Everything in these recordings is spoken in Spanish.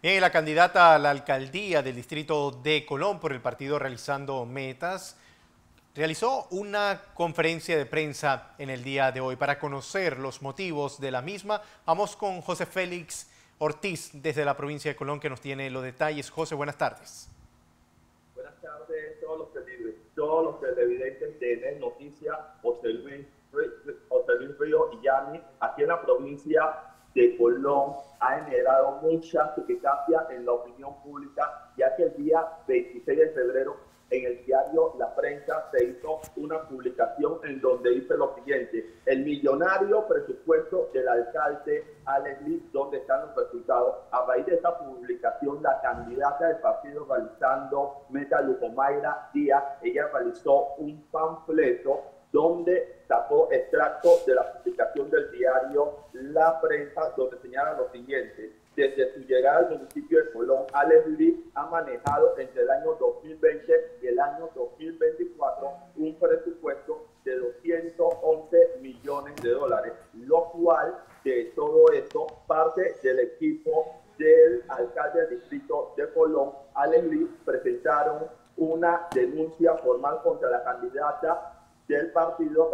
Bien, la candidata a la alcaldía del distrito de Colón por el partido Realizando Metas realizó una conferencia de prensa en el día de hoy. Para conocer los motivos de la misma, vamos con José Félix Ortiz desde la provincia de Colón, que nos tiene los detalles. José, buenas tardes. Buenas tardes, todos los televidentes de NET Noticias, José Luis Río y Yami, aquí en la provincia de Colón, ha generado mucha suspicacia en la opinión pública, ya que el día 26 de febrero en el diario La Prensa se hizo una publicación en donde dice lo siguiente: el millonario presupuesto del alcalde Alex Lee, ¿dónde están los resultados? A raíz de esta publicación, la candidata del partido Realizando Metas, Lujomaira Díaz, ella realizó un panfleto donde sacó extractos de la publicación del diario La Prensa, donde señala lo siguiente: desde su llegada al municipio de Colón, Alex Lee ha manejado entre el año 2020 y el año 2024 un presupuesto de 211 millones de dólares, lo cual de todo esto parte del equipo del alcalde del distrito de Colón, Alex Lee, presentaron una denuncia formal contra la candidata del partido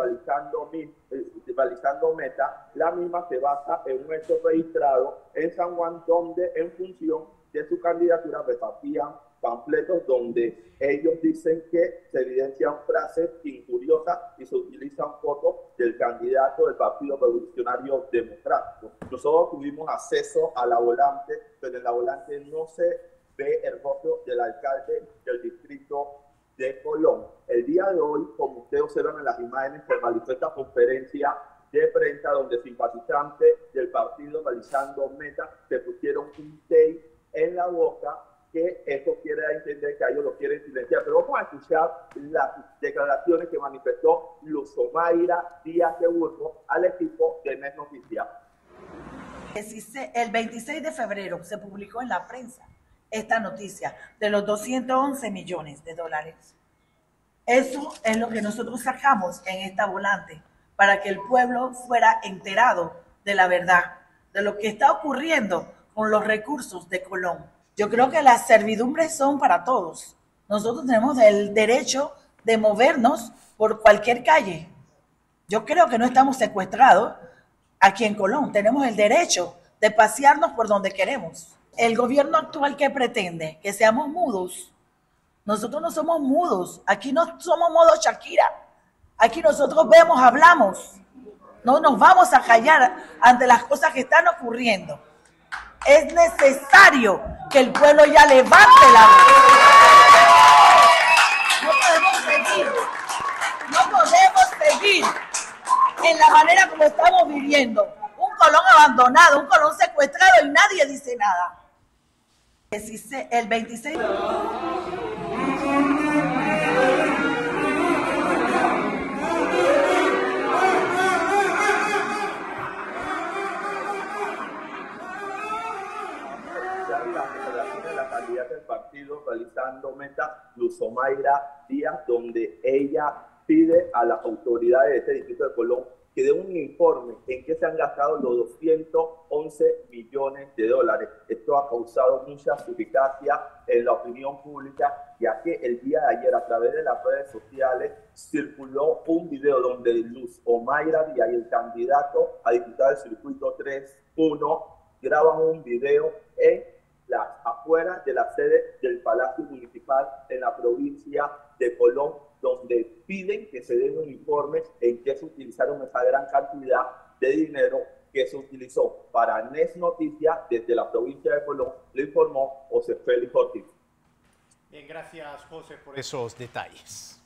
Realizando Meta. La misma se basa en un hecho registrado en San Juan, donde en función de su candidatura repartían panfletos donde ellos dicen que se evidencian frases injuriosas y se utilizan fotos del candidato del Partido Revolucionario Democrático. Nosotros tuvimos acceso a la volante, pero en la volante no se ve el rostro del alcalde del distrito de Colón. El día de hoy, como ustedes observan en las imágenes, se realizó esta conferencia de prensa donde simpatizantes del partido Realizando Metas se pusieron un tape en la boca, que eso quiere dar a entender que ellos lo quieren silenciar. Pero vamos a escuchar las declaraciones que manifestó Lujomaira Díaz de Burgos al equipo de NET Noticias. El 26 de febrero se publicó en la prensa esta noticia de los 211 millones de dólares. Eso es lo que nosotros sacamos en esta volante, para que el pueblo fuera enterado de la verdad, de lo que está ocurriendo con los recursos de Colón. Yo creo que las servidumbres son para todos. Nosotros tenemos el derecho de movernos por cualquier calle. Yo creo que no estamos secuestrados aquí en Colón. Tenemos el derecho de pasearnos por donde queremos. El gobierno actual, ¿qué pretende? Que seamos mudos. Nosotros no somos mudos. Aquí no somos modo Shakira. Aquí nosotros vemos, hablamos. No nos vamos a callar ante las cosas que están ocurriendo. Es necesario que el pueblo ya levante la voz. No podemos seguir en la manera como estamos viviendo. Un Colón abandonado, un Colón secuestrado y nadie dice nada. El 26 la candidata del partido Realizando Metas, Lujomaira Díaz, donde ella pide a las autoridades de este distrito de Colón que den un informe en qué se han gastado los 211 millones de dólares. Esto ha causado mucha suspicacia en la opinión pública, ya que el día de ayer, a través de las redes sociales, circuló un video donde Lujomaira Díaz y el candidato a diputado del circuito 3-1 graban un video en las afueras de la sede del Palacio Municipal en la provincia de Colón, donde piden que se den un informe en qué se utilizaron esa gran cantidad de dinero que se utilizó. Para NET Noticias, desde la provincia de Colón, le informó José Félix Ortiz. Bien, gracias, José, por esos detalles.